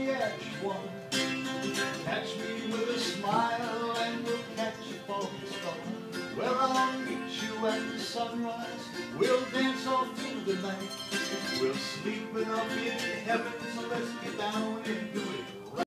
the edge, woman. Catch me with a smile and we'll catch a falling star. Well, I'll meet you at the sunrise. We'll dance all through the night. We'll sleep it up in heaven, so let's get down and do it.